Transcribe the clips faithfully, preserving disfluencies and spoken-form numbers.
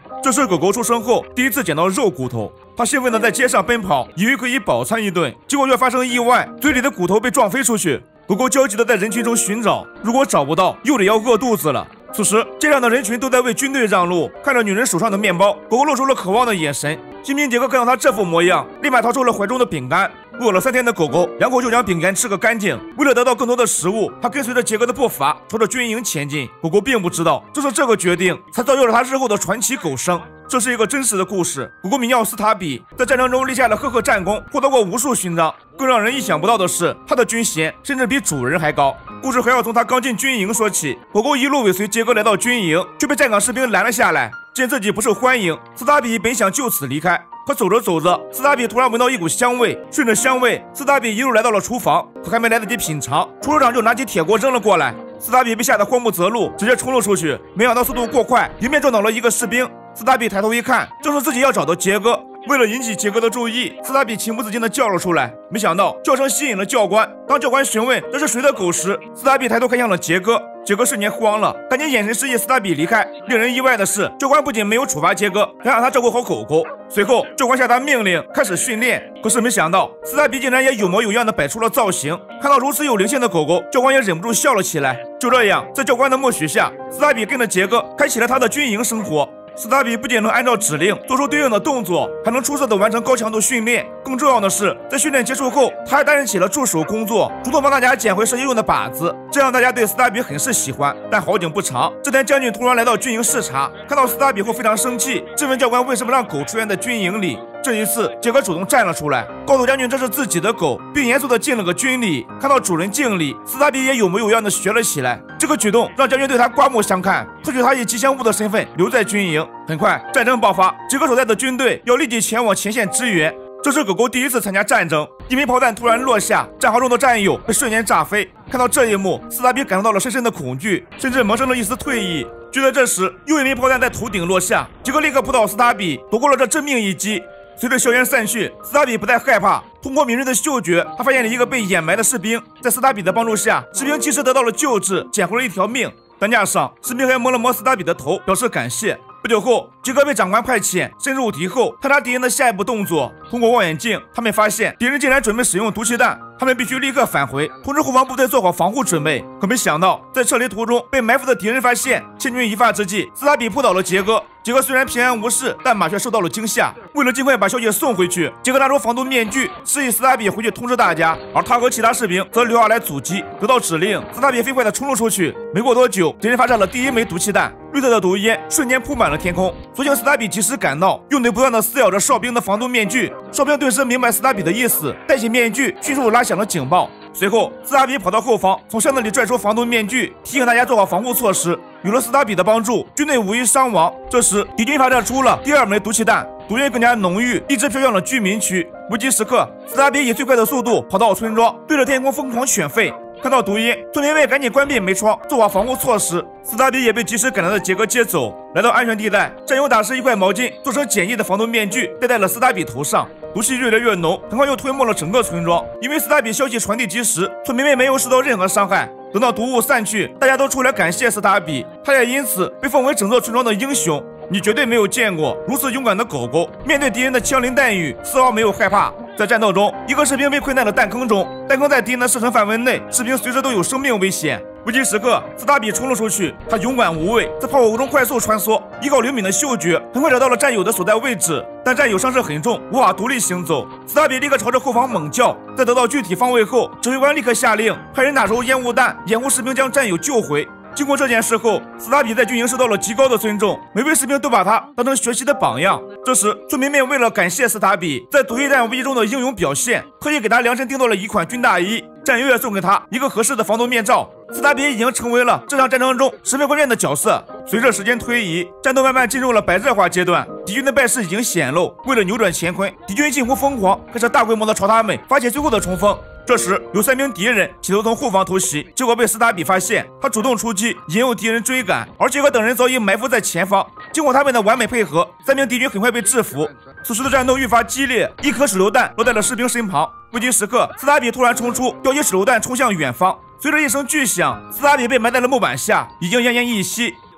这是狗狗出生后第一次捡到肉骨头，它兴奋地在街上奔跑，以为可以饱餐一顿，结果却发生意外，嘴里的骨头被撞飞出去。狗狗焦急地在人群中寻找，如果找不到，又得要饿肚子了。此时，街上的人群都在为军队让路。看着女人手上的面包，狗狗露出了渴望的眼神。新兵杰克看到他这副模样，立马掏出了怀中的饼干。饿了三天的狗狗，两口就将饼干吃个干净。为了得到更多的食物，他跟随着杰克的步伐，朝着军营前进。狗狗并不知道，正是这个决定，才造就了他日后的传奇狗生。这是一个真实的故事。狗狗名叫斯塔比，在战争中立下了赫赫战功，获得过无数勋章。更让人意想不到的是，他的军衔甚至比主人还高。故事还要从他刚进军营说起。狗狗一路尾随杰哥来到军营，却被站岗士兵拦了下来。见自己不受欢迎，斯塔比本想就此离开，可走着走着，斯塔比突然闻到一股香味，顺着香味，斯塔比一路来到了厨房，可还没来得及品尝，厨师长就拿起铁锅扔了过来。斯塔比被吓得慌不择路，直接冲了出去，没想到速度过快，迎面撞倒了一个士兵。斯塔比抬头一看，正是自己要找的杰哥。为了引起杰哥的注意，斯塔比情不自禁地叫了出来。没想到叫声吸引了教官。当教官询问这是谁的狗时，斯塔比抬头看向了杰哥。杰哥瞬间慌了，赶紧眼神示意斯塔比离开。令人意外的是，教官不仅没有处罚杰哥，还让他照顾好狗狗。随后，教官下达命令开始训练。可是没想到，斯塔比竟然也有模有样地摆出了造型。看到如此有灵性的狗狗，教官也忍不住笑了起来。就这样，在教官的默许下，斯塔比跟着杰哥开启了他的军营生活。斯塔比不仅能按照指令做出对应的动作，还能出色地完成高强度训练。更重要的是，在训练结束后，他还担任起了助手工作，主动帮大家捡回射击用的靶子，这让大家对斯塔比很是喜欢。但好景不长，这天将军突然来到军营视察，看到斯塔比后非常生气，质问教官为什么让狗出现在军营里。这一次，杰克主动站了出来，告诉将军这是自己的狗，并严肃地敬了个军礼。看到主人敬礼，斯塔比也有模有样地学了起来。这个举动让将军对他刮目相看，特许他以吉祥物的身份留在军营。很快，战争爆发，杰克所在的军队要立即前往前线支援。这是狗狗第一次参加战争，一枚炮弹突然落下，战壕中的战友被瞬间炸飞。看到这一幕，斯塔比感受到了深深的恐惧，甚至萌生了一丝退意。就在这时，又一枚炮弹在头顶落下，杰克立刻扑倒斯塔比，躲过了这致命一击。随着硝烟散去，斯塔比不再害怕。通过敏锐的嗅觉，他发现了一个被掩埋的士兵。在斯塔比的帮助下，士兵及时得到了救治，捡回了一条命。担架上，士兵还摸了摸斯塔比的头，表示感谢。不久后，杰克被长官派遣深入敌后，探查敌人的下一步动作。通过望远镜，他们发现敌人竟然准备使用毒气弹，他们必须立刻返回，通知后方部队做好防护准备。可没想到，在撤离途中被埋伏的敌人发现，千钧一发之际，斯塔比扑倒了杰哥。杰克虽然平安无事，但马却受到了惊吓。为了尽快把消息送回去，杰克拿出防毒面具，示意斯塔比回去通知大家，而他和其他士兵则留下来阻击。得到指令，斯塔比飞快地冲了出去。没过多久，敌人发射了第一枚毒气弹，绿色的毒烟瞬间铺满了天空。所幸斯塔比及时赶到，用嘴不断地撕咬着哨兵的防毒面具。哨兵顿时明白斯塔比的意思，戴起面具，迅速拉响了警报。随后，斯塔比跑到后方，从箱子里拽出防毒面具，提醒大家做好防护措施。有了斯塔比的帮助，军队无一伤亡。这时，敌军发射出了第二枚毒气弹，毒烟更加浓郁，一直飘向了居民区。危急时刻，斯塔比以最快的速度跑到村庄，对着天空疯狂犬吠。看到毒烟，村民们赶紧关闭门窗，做好防护措施。斯塔比也被及时赶来的杰哥接走。来到安全地带，战友打湿一块毛巾，做成简易的防毒面具，戴在了斯塔比头上。毒气越来越浓，很快又吞没了整个村庄。因为斯塔比消息传递及时，村民们没有受到任何伤害。等到毒雾散去，大家都出来感谢斯塔比，他也因此被奉为整座村庄的英雄。你绝对没有见过如此勇敢的狗狗，面对敌人的枪林弹雨，丝毫没有害怕。在战斗中，一个士兵被困在了弹坑中，弹坑在敌人的射程范围内，士兵随时都有生命危险。危急时刻，斯塔比冲了出去，他勇敢无畏，在炮火中快速穿梭，依靠灵敏的嗅觉，很快找到了战友的所在位置。但战友伤势很重，无法独立行走。斯塔比立刻朝着后方猛叫，在得到具体方位后，指挥官立刻下令派人打出烟雾弹，掩护士兵将战友救回。经过这件事后，斯塔比在军营受到了极高的尊重，每位士兵都把他当成学习的榜样。这时，村民们为了感谢斯塔比在毒气弹危机中的英勇表现，特意给他量身定做了一款军大衣，战友也送给他一个合适的防毒面罩。斯塔比已经成为了这场战争中十分关键的角色。随着时间推移，战斗慢慢进入了白热化阶段，敌军的败势已经显露。为了扭转乾坤，敌军近乎疯狂，开始大规模的朝他们发起最后的冲锋。这时，有三名敌人企图从后方偷袭，结果被斯塔比发现。他主动出击，引诱敌人追赶，而杰克等人早已埋伏在前方。经过他们的完美配合，三名敌军很快被制服。此时的战斗愈发激烈，一颗手榴弹落在了士兵身旁。危急时刻，斯塔比突然冲出，调起手榴弹冲向远方。随着一声巨响，斯塔比被埋在了木板下，已经奄奄一息。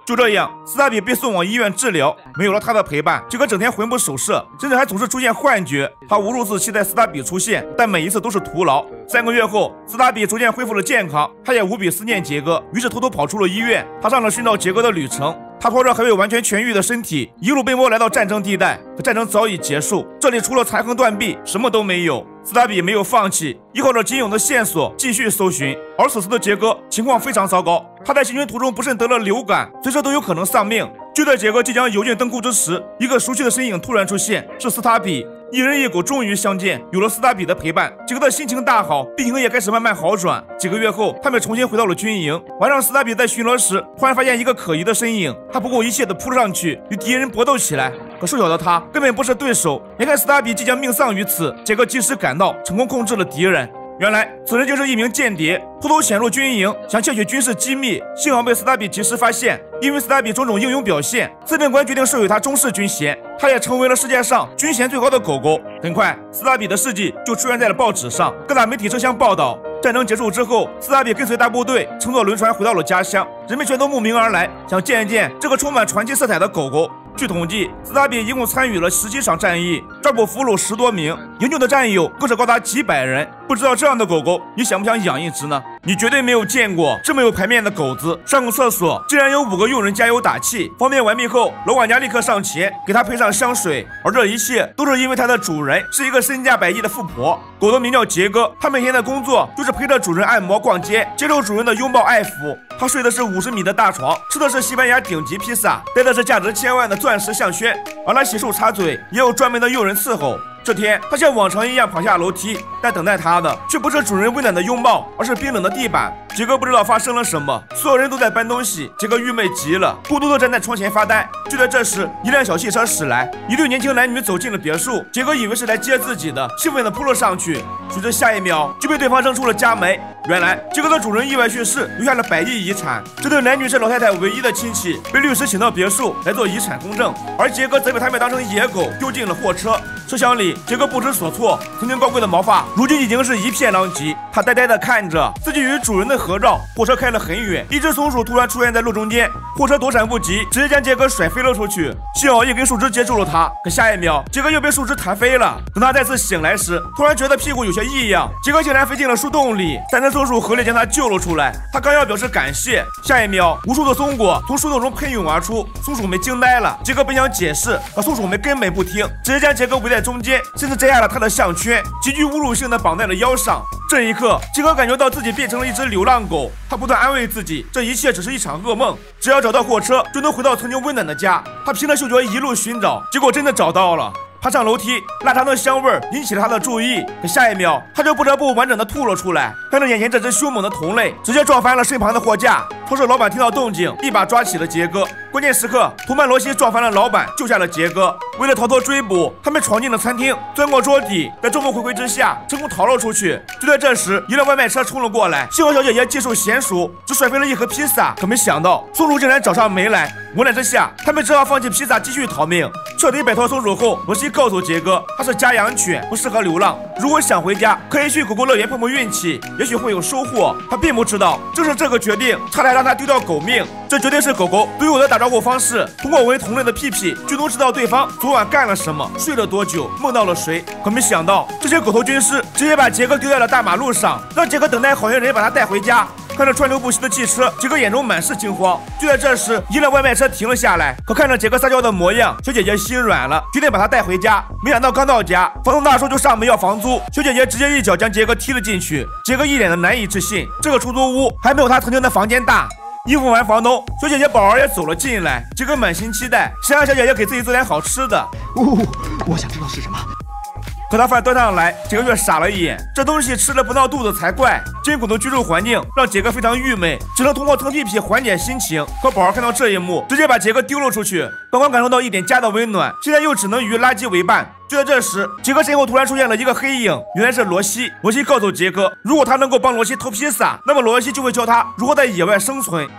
就这样，斯塔比被送往医院治疗。没有了他的陪伴，杰克整天魂不守舍，甚至还总是出现幻觉。他无数次期待斯塔比出现，但每一次都是徒劳。三个月后，斯塔比逐渐恢复了健康，他也无比思念杰哥，于是偷偷跑出了医院。他上了寻找杰哥的旅程。他拖着还未完全痊愈的身体，一路奔波来到战争地带。可战争早已结束，这里除了残垣断壁，什么都没有。斯塔比没有放弃，依靠着仅有的线索继续搜寻。而此时的杰哥情况非常糟糕，他在行军途中不慎得了流感，随时都有可能丧命。就在杰哥即将油尽灯枯之时，一个熟悉的身影突然出现，是斯塔比。一人一狗终于相见，有了斯塔比的陪伴，杰哥的心情大好，病情也开始慢慢好转。几个月后，他们重新回到了军营。晚上，斯塔比在巡逻时，突然发现一个可疑的身影，他不顾一切地扑了上去，与敌人搏斗起来。可瘦小的他根本不是对手。眼看斯塔比即将命丧于此，杰哥及时赶到，成功控制了敌人。原来此人就是一名间谍，偷偷潜入军营，想窃取军事机密，幸好被斯塔比及时发现。因为斯塔比种种英勇表现，司令官决定授予他中士军衔，他也成为了世界上军衔最高的狗狗。很快，斯塔比的事迹就出现在了报纸上，各大媒体争相报道。战争结束之后，斯塔比跟随大部队乘坐轮船回到了家乡，人们全都慕名而来，想见一见这个充满传奇色彩的狗狗。据统计，斯塔比一共参与了十几场战役，抓捕俘虏十多名，营救的战友更是高达几百人。不知道这样的狗狗，你想不想养一只呢？你绝对没有见过这么有排面的狗子。上个厕所竟然有五个佣人加油打气。方便完毕后，老管家立刻上前给他配上香水，而这一切都是因为它的主人是一个身价百亿的富婆。狗的名叫杰哥，他每天的工作就是陪着主人按摩、逛街，接受主人的拥抱爱抚。他睡的是五十米的大床，吃的是西班牙顶级披萨，戴的是价值千万的钻石项圈，而他洗漱擦嘴也有专门的佣人伺候。这天，他像往常一样跑下楼梯，但等待他的却不是主人温暖的拥抱，而是冰冷的地板。杰哥不知道发生了什么，所有人都在搬东西，杰哥郁闷极了，孤独地站在窗前发呆。就在这时，一辆小汽车驶来，一对年轻男女走进了别墅。杰哥以为是来接自己的，兴奋地扑了上去，谁知下一秒就被对方扔出了家门。原来，杰哥的主人意外去世，留下了百亿遗产。这对男女是老太太唯一的亲戚，被律师请到别墅来做遗产公证，而杰哥则被他们当成野狗丢进了货车。车厢里，杰哥不知所措，曾经高贵的毛发如今已经是一片狼藉。他呆呆地看着自己与主人的合照。货车开了很远，一只松鼠突然出现在路中间，货车躲闪不及，直接将杰哥甩飞了出去。幸好一根树枝接住了他，可下一秒，杰哥又被树枝弹飞了。等他再次醒来时，突然觉得屁股有些异样，杰哥竟然飞进了树洞里。三只松鼠合力将他救了出来。他刚要表示感谢，下一秒，无数的松果从树洞中喷涌而出，松鼠们惊呆了。杰哥本想解释，可松鼠们根本不听，直接将杰哥围在中间，甚至摘下了他的项圈，极具侮辱性的绑在了腰上。这一刻，杰哥感觉到自己变成了一只流浪狗，他不断安慰自己，这一切只是一场噩梦，只要找到货车，就能回到曾经温暖的家。他凭着嗅觉一路寻找，结果真的找到了。爬上楼梯，腊肠的香味引起了他的注意，可下一秒他就不得不完整的吐了出来。看着眼前这只凶猛的同类，直接撞翻了身旁的货架。超市老板听到动静，一把抓起了杰哥。关键时刻，同伴罗西撞翻了老板，救下了杰哥。为了逃脱追捕，他们闯进了餐厅，钻过桌底，在众目睽睽之下成功逃了出去。就在这时，一辆外卖车冲了过来，幸好小姐姐技术娴熟，只甩飞了一盒披萨，可没想到松鼠竟然找上门来。无奈之下，他们只好放弃披萨，继续逃命。彻底摆脱松鼠后，罗西告诉杰哥，它是家养犬，不适合流浪。如果想回家，可以去狗狗乐园碰碰运气，也许会有收获。他并不知道，正是这个决定，差点让他丢掉狗命。这绝对是狗狗对我的打招呼方式，通过闻同类的屁屁，就能知道对方昨晚干了什么，睡了多久，梦到了谁。可没想到，这些狗头军师直接把杰哥丢在了大马路上，让杰哥等待好心人把他带回家。看着川流不息的汽车，杰哥眼中满是惊慌。就在这时，一辆外卖车停了下来，可看着杰哥撒娇的模样，小姐姐心软了，决定把他带回家。没想到刚到家，房东大叔就上门要房租，小姐姐直接一脚将杰哥踢了进去。杰哥一脸的难以置信，这个出租屋还没有他曾经的房间大。应付完房东，小姐姐宝儿也走了进来，杰哥满心期待，想让小姐姐给自己做点好吃的。 哦，我想知道是什么。 可他饭端上来，杰哥却傻了一眼，这东西吃了不闹肚子才怪。艰苦的居住环境让杰哥非常郁闷，只能通过蹭屁屁缓解心情。可宝儿看到这一幕，直接把杰哥丢了出去。刚刚感受到一点家的温暖，现在又只能与垃圾为伴。就在这时，杰哥身后突然出现了一个黑影，原来是罗西。罗西告诉杰哥，如果他能够帮罗西偷披萨，那么罗西就会教他如何在野外生存。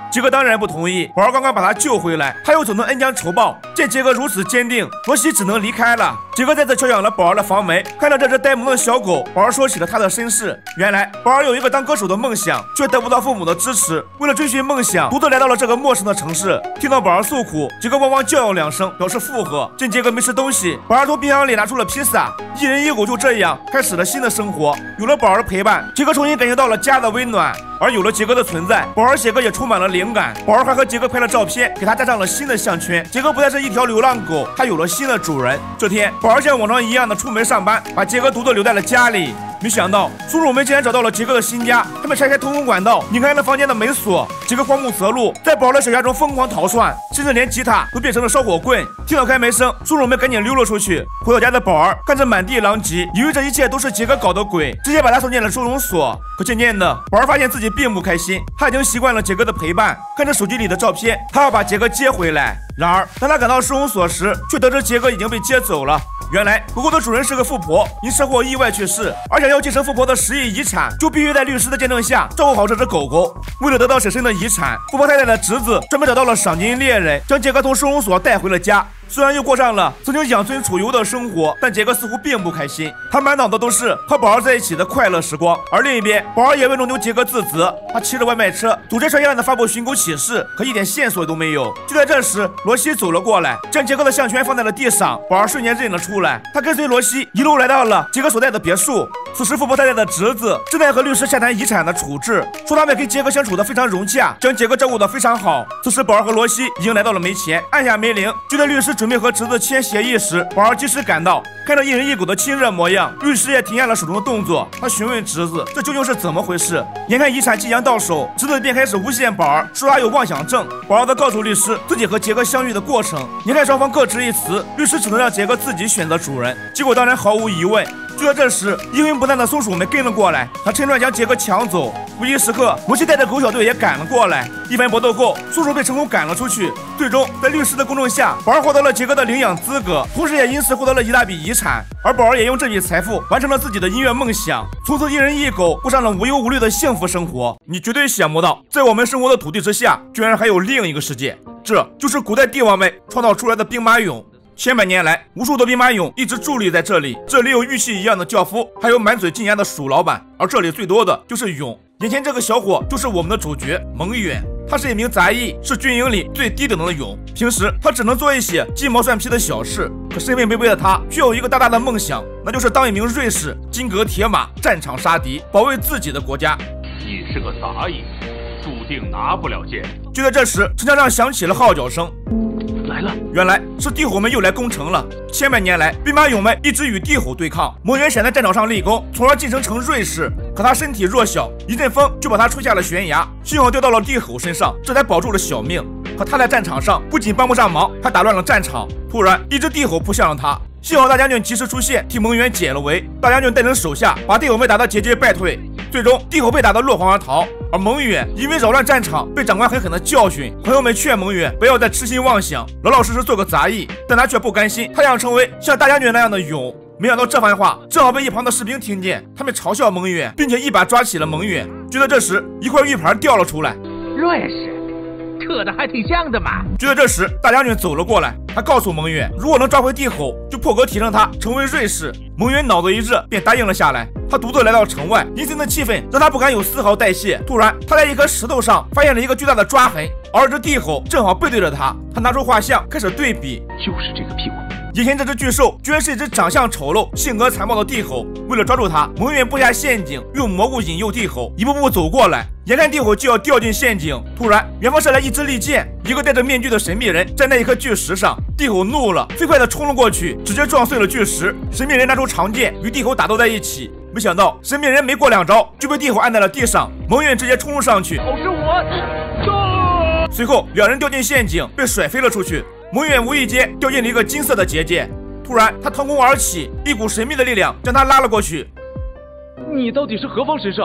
杰克当然不同意，宝儿刚刚把他救回来，他又怎能恩将仇报？见杰克如此坚定，罗西只能离开了。杰克再次敲响了宝儿的房门，看到这只呆萌的小狗，宝儿说起了他的身世。原来宝儿有一个当歌手的梦想，却得不到父母的支持，为了追寻梦想，独自来到了这个陌生的城市。听到宝儿诉苦，杰克汪汪叫嚷两声，表示附和。见杰克没吃东西，宝儿从冰箱里拿出了披萨，一人一狗就这样开始了新的生活。有了宝儿的陪伴，杰克重新感觉到了家的温暖。而有了杰克的存在，宝儿写歌也充满了灵感。宝儿还和杰克拍了照片，给他加上了新的项圈。杰克不再是一条流浪狗，他有了新的主人。这天，宝儿像往常一样的出门上班，把杰克独自留在了家里。没想到松鼠们竟然找到了杰克的新家，他们拆开通风管道，拧开了房间的门锁。杰克慌不择路，在宝儿的小家中疯狂逃窜，甚至连吉他都变成了烧火棍。听到开门声，松鼠们赶紧溜了出去。回到家的宝儿看着满地狼藉，以为这一切都是杰克搞的鬼，直接把他送进了收容所。可渐渐的，宝儿发现自己并不开心，他已经习惯了杰克的陪伴。看着手机里的照片，他要把杰克接回来。然而，当他赶到收容所时，却得知杰克已经被接走了。原来，狗狗的主人是个富婆，因车祸意外去世，而想要继承富婆的十亿遗产，就必须在律师的见证下照顾好这只狗狗。为了得到婶婶的遗产，富婆太太的侄子专门找到了赏金猎人，将杰克从收容所带回了家。虽然又过上了曾经养尊处优的生活，但杰克似乎并不开心，他满脑子都是和宝儿在一起的快乐时光。而另一边，宝儿也为弄丢杰克自责，他骑着外卖车组织穿样的发布寻狗启事，可一点线索都没有。就在这时，罗西走了过来，将杰克的项圈放在了地上，宝儿瞬间认了出来。他跟随罗西一路来到了杰克所在的别墅。此时，富婆太太的侄子正在和律师洽谈遗产的处置，说他们跟杰克相处的非常融洽，将杰克照顾得非常好。此时，宝儿和罗西已经来到了门前，按下门铃。就在律师准备和侄子签协议时，宝儿及时赶到，看着一人一狗的亲热模样，律师也停下了手中的动作。他询问侄子，这究竟是怎么回事？眼看遗产即将到手，侄子便开始诬陷宝儿，说他有妄想症。宝儿则告诉律师自己和杰克相遇的过程。眼看双方各执一词，律师只能让杰克自己选择主人。结果当然毫无疑问。就在这时，阴魂不散的松鼠们跟了过来，他趁乱将杰克抢走。危急时刻，罗西带着狗小队也赶了过来。一番搏斗后，松鼠被成功赶了出去。最终，在律师的公证下，宝儿获得了杰克的领养资格，同时也因此获得了一大笔遗产。而宝儿也用这笔财富完成了自己的音乐梦想，从此一人一狗过上了无忧无虑的幸福生活。你绝对想不到，在我们生活的土地之下，居然还有另一个世界，这就是古代帝王们创造出来的兵马俑。千百年来，无数的兵马俑一直伫立在这里，这里有玉器一样的轿夫，还有满嘴金牙的鼠老板，而这里最多的就是俑。眼前这个小伙就是我们的主角蒙远，他是一名杂役，是军营里最低等的俑。平时他只能做一些鸡毛蒜皮的小事，可身份卑微的他却有一个大大的梦想，那就是当一名锐士，金戈铁马，战场杀敌，保卫自己的国家。 你是个杂役，注定拿不了剑。 就在这时，城墙上响起了号角声。 来了， 原来是地吼们又来攻城了。千百年来，兵马俑们一直与地吼对抗。蒙远想在战场上立功，从而晋升成锐士，可他身体弱小，一阵风就把他吹下了悬崖，幸好掉到了地吼身上，这才保住了小命。可他在战场上不仅帮不上忙，还打乱了战场。突然，一只地吼扑向了他，幸好大将军及时出现，替蒙远解了围。大将军带领手下把地吼们打得节节败退。最终，地吼被打得落荒而逃，而蒙远因为扰乱战场，被长官狠狠的教训。朋友们劝蒙远不要再痴心妄想，老老实实做个杂役，但他却不甘心，他想成为像大将军那样的俑。没想到这番话正好被一旁的士兵听见，他们嘲笑蒙远，并且一把抓起了蒙远。就在这时，一块玉盘掉了出来， 瑞士，刻的还挺像的嘛。 就在这时，大将军走了过来，他告诉蒙远，如果能抓回地吼，就破格提升他成为锐士。蒙远脑子一热，便答应了下来。他独自来到城外，阴森的气氛让他不敢有丝毫代谢。突然，他在一颗石头上发现了一个巨大的抓痕，而这地吼正好背对着他。他拿出画像开始对比， 就是这个屁股。 眼前这只巨兽居然是一只长相丑陋、性格残暴的地吼。为了抓住它，蒙远布下陷阱，用蘑菇引诱地吼一步步走过来。眼看地吼就要掉进陷阱，突然远方射来一支利箭，一个戴着面具的神秘人站在一颗巨石上。地吼怒了，飞快地冲了过去，直接撞碎了巨石。神秘人拿出长剑与地吼打斗在一起，没想到神秘人没过两招就被地吼按在了地上。蒙远直接冲了上去， 哦，是我。 随后两人掉进陷阱，被甩飞了出去。蒙远无意间掉进了一个金色的结界，突然他腾空而起，一股神秘的力量将他拉了过去。 你到底是何方神圣？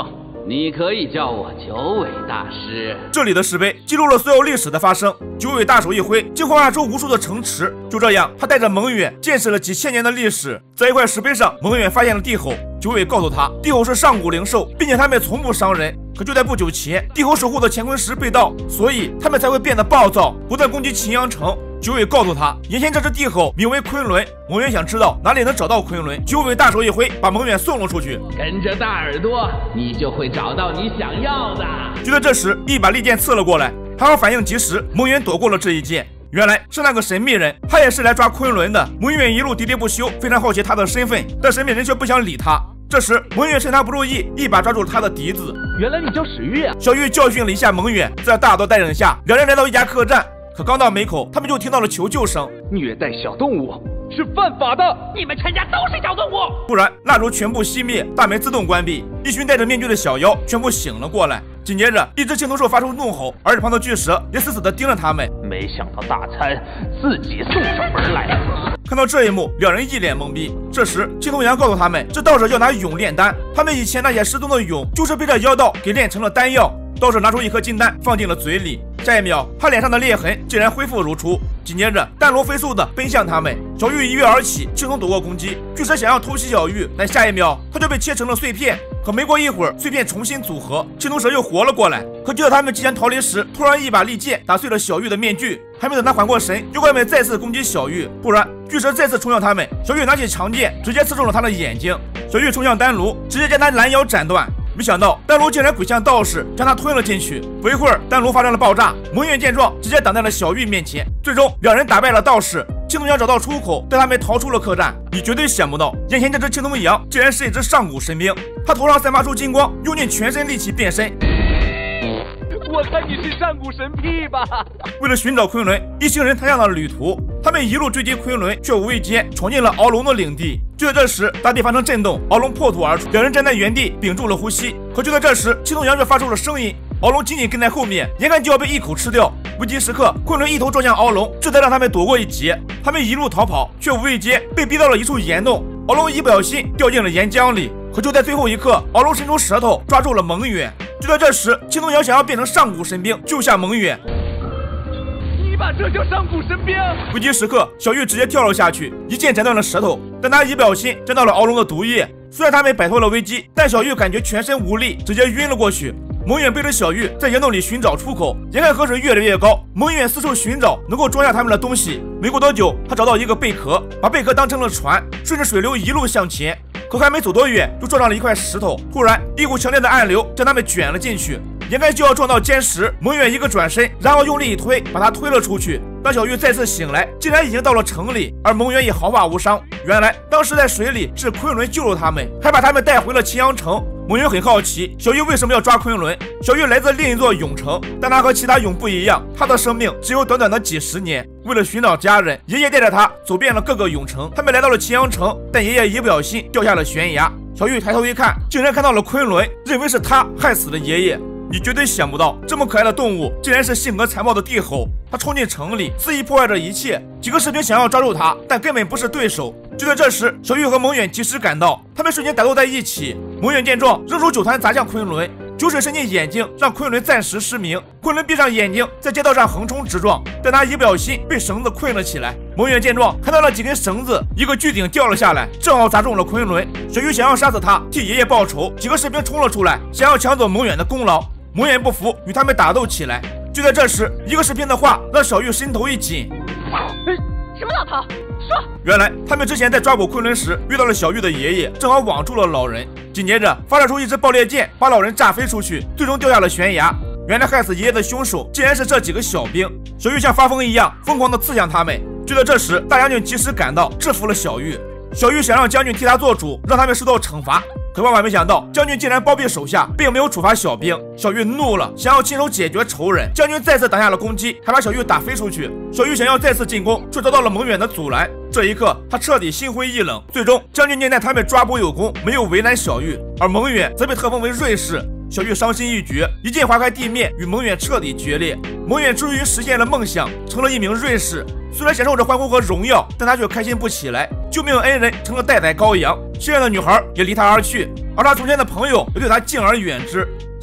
你可以叫我九尾大师。 这里的石碑记录了所有历史的发生。九尾大手一挥，竟画出无数的城池。就这样，他带着蒙远见识了几千年的历史。在一块石碑上，蒙远发现了帝吼。九尾告诉他，帝吼是上古灵兽，并且他们从不伤人。可就在不久前，帝吼守护的乾坤石被盗，所以他们才会变得暴躁，不断攻击秦阳城。九尾告诉他，眼前这只帝吼名为昆仑。蒙远想知道哪里能找到昆仑，九尾大手一挥，把蒙远送了出去。 跟着大耳朵，你就会找到你想要的。 就在这时，一把利剑刺了过来，还好反应及时，蒙远躲过了这一剑。原来是那个神秘人，他也是来抓昆仑的。蒙远一路喋喋不休，非常好奇他的身份，但神秘人却不想理他。这时，蒙远趁他不注意，一把抓住了他的笛子。 原来你叫史玉啊！ 小玉教训了一下蒙远，在大刀带领下，两人来到一家客栈。可刚到门口，他们就听到了求救声。 虐待小动物是犯法的，你们全家都是小动物！ 突然，蜡烛全部熄灭，大门自动关闭，一群戴着面具的小妖全部醒了过来。紧接着，一只青铜兽发出怒吼，而旁的巨蛇也死死地盯着他们。 没想到大餐自己送上门来。 看到这一幕，两人一脸懵逼。这时，青铜阳告诉他们，这道士要拿蛹炼丹，他们以前那些失踪的蛹，就是被这妖道给炼成了丹药。道士拿出一颗金丹放进了嘴里，下一秒，他脸上的裂痕竟然恢复如初。紧接着，丹罗飞速地奔向他们，小玉一跃而起，轻松躲过攻击。巨蛇想要偷袭小玉，但下一秒，他就被切成了碎片。可没过一会儿，碎片重新组合，青铜蛇又活了过来。可就在他们即将逃离时，突然一把利剑打碎了小玉的面具。还没等他缓过神，妖怪们再次攻击小玉。突然，巨蛇再次冲向他们，小玉拿起长剑，直接刺中了他的眼睛。小玉冲向丹炉，直接将他拦腰斩断。没想到丹炉竟然鬼向道士，将他吞了进去。不一会儿，丹炉发生了爆炸，蒙远见状，直接挡在了小玉面前。最终，两人打败了道士。青铜羊找到出口，带他们逃出了客栈。你绝对想不到，眼前这只青铜羊竟然是一只上古神兵，他头上散发出金光，用尽全身力气变身。 我猜你是上古神屁吧？ 为了寻找昆仑，一行人踏上了旅途。他们一路追击昆仑，却无意间闯进了敖龙的领地。就在这时，大地发生震动，敖龙破土而出，两人站在原地屏住了呼吸。可就在这时，青铜羊却发出了声音，敖龙紧紧跟在后面，眼看就要被一口吃掉。危急时刻，昆仑一头撞向敖龙，这才让他们躲过一劫。他们一路逃跑，却无意间被逼到了一处岩洞，敖龙一不小心掉进了岩浆里。可就在最后一刻，敖龙伸出舌头抓住了蒙远。就在这时，青铜羊想要变成上古神兵救下蒙远。 你把这叫上古神兵？ 危急时刻，小玉直接跳了下去，一剑斩断了舌头，但他一不小心沾到了敖龙的毒液。虽然他们摆脱了危机，但小玉感觉全身无力，直接晕了过去。蒙远背着小玉在岩洞里寻找出口，眼看河水越来越高，蒙远四处寻找能够装下他们的东西。没过多久，他找到一个贝壳，把贝壳当成了船，顺着水流一路向前。可还没走多远，就撞上了一块石头。突然，一股强烈的暗流将他们卷了进去，眼看就要撞到坚石，蒙远一个转身，然后用力一推，把他推了出去。当小玉再次醒来，竟然已经到了城里，而蒙远也毫发无伤。原来当时在水里是昆仑救了他们，还把他们带回了秦阳城。蒙远很好奇，小玉为什么要抓昆仑？小玉来自另一座永城，但她和其他永不一样，她的生命只有短短的几十年。为了寻找家人，爷爷带着她走遍了各个永城。他们来到了秦阳城，但爷爷一不小心掉下了悬崖。小玉抬头一看，竟然看到了昆仑，认为是他害死了爷爷。你绝对想不到，这么可爱的动物竟然是性格残暴的帝吼。他冲进城里，肆意破坏着一切。几个士兵想要抓住他，但根本不是对手。就在这时，小玉和蒙远及时赶到，他们瞬间打斗在一起。蒙远见状，扔出酒坛砸向昆仑，酒水渗进眼睛，让昆仑暂时失明。昆仑闭上眼睛，在街道上横冲直撞，但他一不小心被绳子困了起来。蒙远见状，看到了几根绳子，一个巨鼎掉了下来，正好砸中了昆仑。小玉想要杀死他，替爷爷报仇。几个士兵冲了出来，想要抢走蒙远的功劳。蒙远不服，与他们打斗起来。就在这时，一个士兵的话让小玉心头一紧。 什么老头？说。 原来他们之前在抓捕昆仑时遇到了小玉的爷爷，正好网住了老人。紧接着发射出一支爆裂箭，把老人炸飞出去，最终掉下了悬崖。原来害死爷爷的凶手竟然是这几个小兵。小玉像发疯一样疯狂地刺向他们。就在这时，大将军及时赶到，制服了小玉。小玉想让将军替他做主，让他们受到惩罚。可万万没想到，将军竟然包庇手下，并没有处罚小兵。小玉怒了，想要亲手解决仇人。将军再次挡下了攻击，还把小玉打飞出去。小玉想要再次进攻，却遭到了蒙远的阻拦。这一刻，他彻底心灰意冷。最终，将军念在他们抓捕有功，没有为难小玉，而蒙远则被特封为瑞士。小玉伤心欲绝，一剑划开地面，与蒙远彻底决裂。蒙远终于实现了梦想，成了一名瑞士。虽然享受着欢呼和荣耀，但他却开心不起来。救命恩人成了代代羔羊，心爱的女孩也离他而去，而他从前的朋友也对他敬而远之。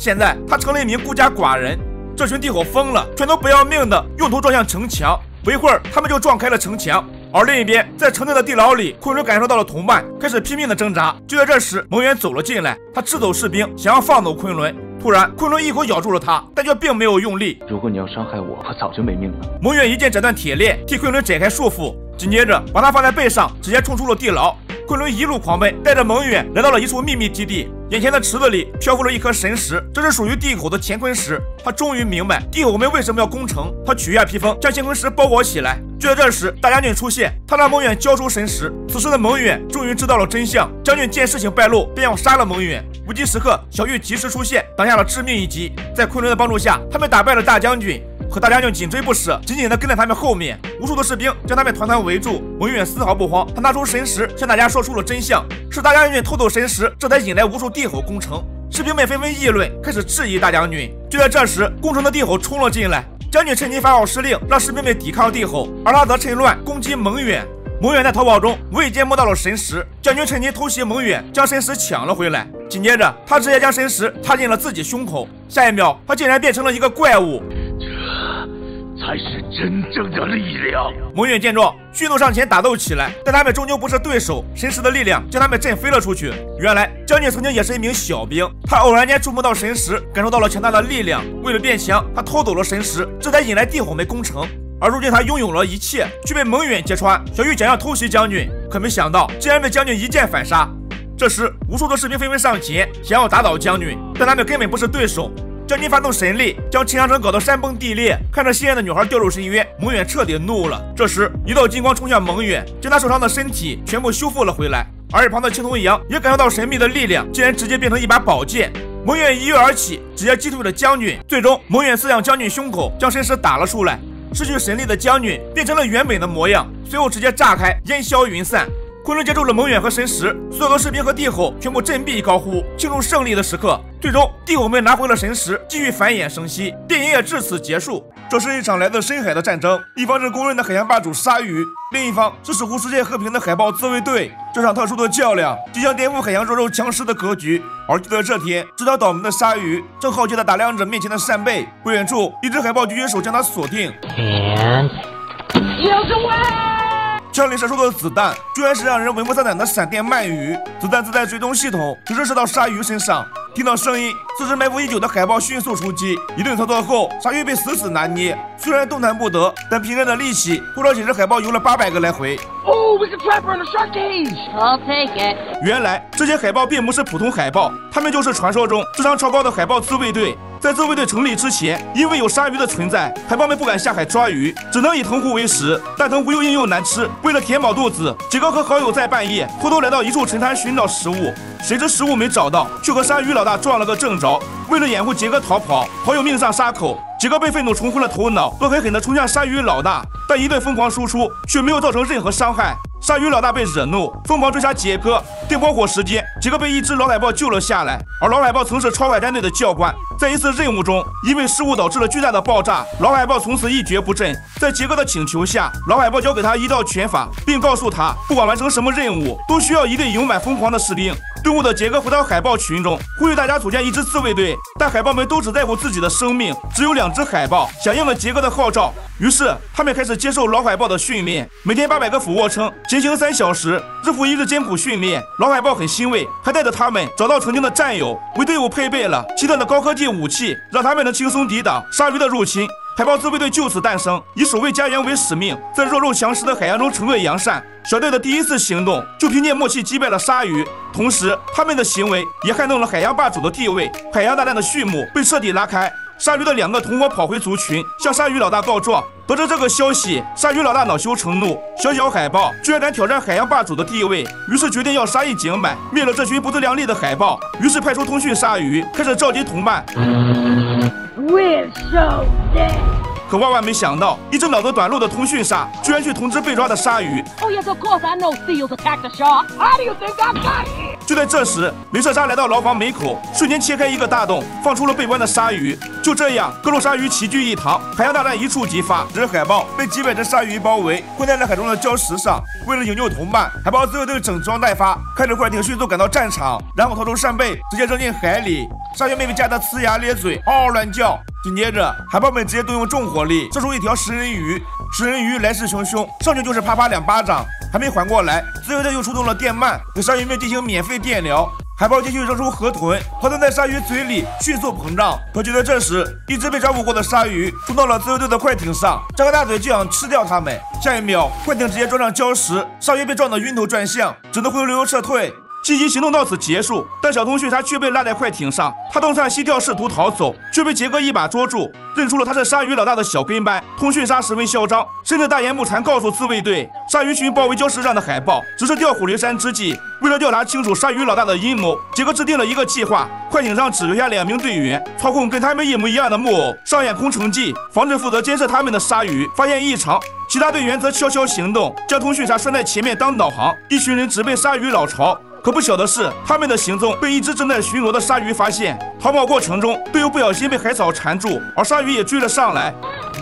现在他成了一名孤家寡人。这群地吼疯了，全都不要命的用头撞向城墙，不一会儿他们就撞开了城墙。而另一边，在城内的地牢里，昆仑感受到了同伴开始拼命的挣扎。就在这时，蒙远走了进来，他斥走士兵，想要放走昆仑。突然，昆仑一口咬住了他，但却并没有用力。 如果你要伤害我，我早就没命了。 蒙远一剑斩断铁链，替昆仑解开束缚，紧接着把他放在背上，直接冲出了地牢。昆仑一路狂奔，带着蒙远来到了一处秘密基地。眼前的池子里漂浮了一颗神石，这是属于地吼的乾坤石。他终于明白地吼们为什么要攻城。他取下披风，将乾坤石包裹起来。就在这时，大将军出现，他让蒙远交出神石。此时的蒙远终于知道了真相。将军见事情败露，便要杀了蒙远。危急时刻，小玉及时出现，挡下了致命一击。在昆仑的帮助下，他们打败了大将军。可大将军紧追不舍，紧紧地跟在他们后面，无数的士兵将他们团团围住。蒙远丝毫不慌，他拿出神石，向大家说出了真相：是大将军偷走神石，这才引来无数地吼攻城。士兵们纷纷议论，开始质疑大将军。就在这时，攻城的地吼冲了进来，将军趁机发号施令，让士兵们抵抗地吼，而他则趁乱攻击蒙远。蒙远在逃跑中无意间摸到了神石，将军趁机偷袭蒙远，将神石抢了回来。紧接着，他直接将神石插进了自己胸口，下一秒，他竟然变成了一个怪物。 才是真正的力量。 蒙远见状，迅速上前打斗起来，但他们终究不是对手。神石的力量将他们震飞了出去。原来将军曾经也是一名小兵，他偶然间触摸到神石，感受到了强大的力量。为了变强，他偷走了神石，这才引来地吼们攻城。而如今他拥有了一切，却被蒙远揭穿。小玉想要偷袭将军，可没想到竟然被将军一剑反杀。这时，无数的士兵纷纷上前，想要打倒将军，但他们根本不是对手。将军发动神力，将秦阳城搞得山崩地裂。看着心爱的女孩掉入深渊，蒙远彻底怒了。这时，一道金光冲向蒙远，将他受伤的身体全部修复了回来。而一旁的青铜阳也感受到神秘的力量，竟然直接变成一把宝剑。蒙远一跃而起，直接击退了将军。最终，蒙远刺向将军胸口，将神石打了出来。失去神力的将军变成了原本的模样，随后直接炸开，烟消云散。昆仑接住了蒙远和神石，所有的士兵和地吼全部振臂高呼，庆祝胜利的时刻。最终，地吼们拿回了神石，继续繁衍生息。电影也至此结束。这是一场来自深海的战争，一方是公认的海洋霸主鲨鱼，另一方是守护世界和平的海豹自卫队。这场特殊的较量即将颠覆海洋肉肉强势的格局。而就在这天，知道倒霉的鲨鱼正好奇地打量着面前的扇贝，不远处，一只海豹狙击手将它锁定。枪里闪烁的子弹，居然是让人闻风丧胆的闪电鳗鱼。子弹自带追踪系统，直射射到鲨鱼身上。听到声音，四只埋伏已久的海豹迅速出击。一顿操作后，鲨鱼被死死拿捏，虽然动弹不得，但凭着的力气，多少几只海豹游了八百个来回。 Oh, we can trap her in a shark cage. I'll take it. 原来这些海豹并不是普通海豹，它们就是传说中智商超高的海豹自卫队。在自卫队成立之前，因为有鲨鱼的存在，海豹们不敢下海抓鱼，只能以藤壶为食。但藤壶又硬又难吃，为了填饱肚子，杰哥和好友在半夜偷偷来到一处沉滩寻找食物。谁知食物没找到，却和鲨鱼老大撞了个正着。为了掩护杰哥逃跑，好友命丧沙口。杰哥被愤怒冲昏了头脑，恶狠狠地冲向鲨鱼老大，但一顿疯狂输出却没有造成任何伤害。鲨鱼老大被惹怒，疯狂追杀杰哥。电光火时间，杰哥被一只老海豹救了下来。而老海豹曾是超海战队的教官，在一次任务中，因为失误导致了巨大的爆炸，老海豹从此一蹶不振。在杰哥的请求下，老海豹教给他一道拳法，并告诉他，不管完成什么任务，都需要一队勇敢疯狂的士兵。顿悟的杰哥回到海豹群中，呼吁大家组建一支自卫队，但海豹们都只在乎自己的生命，只有两只海豹响应了杰哥的号召。于是他们开始接受老海豹的训练，每天八百个俯卧撑，前行三小时，日复一日艰苦训练。老海豹很欣慰，还带着他们找到曾经的战友，为队伍配备了奇特的高科技武器，让他们能轻松抵挡鲨鱼的入侵。海豹自卫队就此诞生，以守卫家园为使命，在弱肉强食的海洋中惩恶扬善。小队的第一次行动就凭借默契击败了鲨鱼，同时他们的行为也撼动了海洋霸主的地位，海洋大战的序幕被彻底拉开。鲨鱼的两个同伙跑回族群，向鲨鱼老大告状。得知这个消息，鲨鱼老大恼羞成怒，小小海豹居然敢挑战海洋霸主的地位，于是决定要杀一儆百，灭了这群不自量力的海豹。于是派出通讯鲨鱼，开始召集同伴。 We're so dead. 可万万没想到，一只脑子短路的通讯鲨居然去通知被抓的鲨鱼。 Oh yes, of course I know seals attack the shark. How do you think I got here? 就在这时，镭射鲨来到牢房门口，瞬间切开一个大洞，放出了被关的鲨鱼。就这样，各路鲨鱼齐聚一堂，海洋大战一触即发。只海豹被几百只鲨鱼包围，困在了海中的礁石上。为了营救同伴，海豹自卫队整装待发，开着快艇迅速赶到战场，然后掏出扇贝，直接扔进海里。鲨鱼们被夹得呲牙咧嘴，嗷嗷乱叫。紧接着，海豹们直接动用重火力，射出一条食人鱼。食人鱼来势汹汹，上去就是啪啪两巴掌。还没缓过来，自卫队又出动了电鳗，给鲨鱼们进行免费电疗。海豹继续扔出河豚，河豚在鲨鱼嘴里迅速膨胀。可就在这时，一只被照顾过的鲨鱼冲到了自卫队的快艇上，张开大嘴就想吃掉它们。下一秒，快艇直接撞上礁石，鲨鱼被撞得晕头转向，只能灰溜溜撤退。紧急行动到此结束，但小通讯鲨却被拉在快艇上，他东窜西跳试图逃走，却被杰哥一把捉住，认出了他是鲨鱼老大的小跟班。通讯鲨十分嚣张，甚至大言不惭告诉自卫队，鲨鱼群包围礁石上的海豹只是调虎离山之计。为了调查清楚鲨鱼老大的阴谋，杰哥制定了一个计划，快艇上只留下两名队员，操控跟他们一模一样的木偶，上演空城计，防止负责监视他们的鲨鱼发现异常。其他队员则悄悄行动，将通讯鲨拴在前面当导航，一群人直奔鲨鱼老巢。可不巧的是，他们的行踪被一只正在巡逻的鲨鱼发现。逃跑过程中，队友不小心被海草缠住，而鲨鱼也追了上来。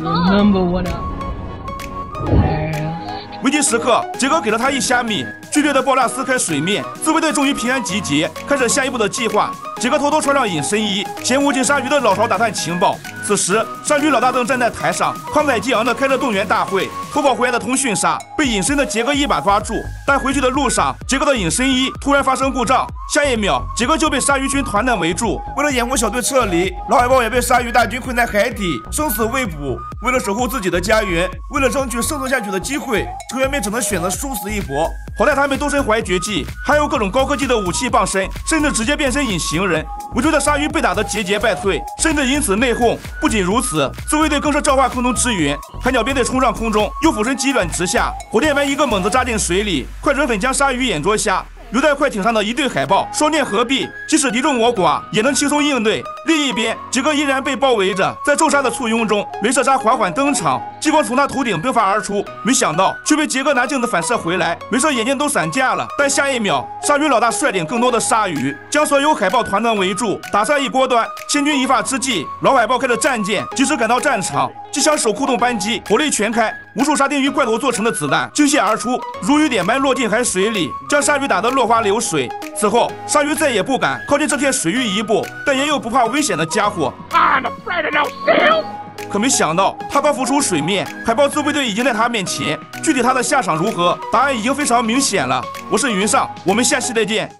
危急时刻，杰哥给了他一虾米，剧烈的爆炸撕开水面，自卫队终于平安集结，开始下一步的计划。杰哥偷偷穿上隐身衣，潜入进鲨鱼的老巢打探情报。此时，鲨鱼老大正站在台上，慷慨激昂地开着动员大会。偷跑回来的通讯鲨被隐身的杰哥一把抓住，但回去的路上，杰哥的隐身衣突然发生故障，下一秒，杰哥就被鲨鱼群团团围住。为了掩护小队撤离，老海豹也被鲨鱼大军困在海底，生死未卜。为了守护自己的家园，为了争取生存下去的机会，成员们只能选择殊死一搏。好在他们都身怀绝技，还有各种高科技的武器傍身，甚至直接变身隐形人。围追的鲨鱼被打得节节败退，甚至因此内讧。不仅如此，自卫队更是召唤空中支援，海鸟编队冲上空中，又俯身急转直下，火箭般一个猛子扎进水里，快准粉将鲨鱼眼捉瞎。留在快艇上的一队海豹双剑合璧，即使敌众我寡也能轻松应对。另一边，杰哥依然被包围着，在骤杀的簇拥中，镭射鲨缓缓登场，激光从他头顶迸发而出，没想到却被杰哥拿镜子反射回来，镭射眼镜都散架了。但下一秒，鲨鱼老大率领更多的鲨鱼，将所有海豹团团围住，打赛一锅端。千钧一发之际，老海豹开着战舰及时赶到战场，机枪手库动扳机，火力全开，无数沙丁鱼罐头做成的子弹倾泻而出，如雨点般落进海水里，将鲨鱼打得落花流水。此后，鲨鱼再也不敢靠近这片水域一步，但也有不怕危险的家伙。 I'm afraid of no seals. 可没想到，他刚浮出水面，海豹自卫队已经在他面前。具体他的下场如何，答案已经非常明显了。我是云上，我们下期再见。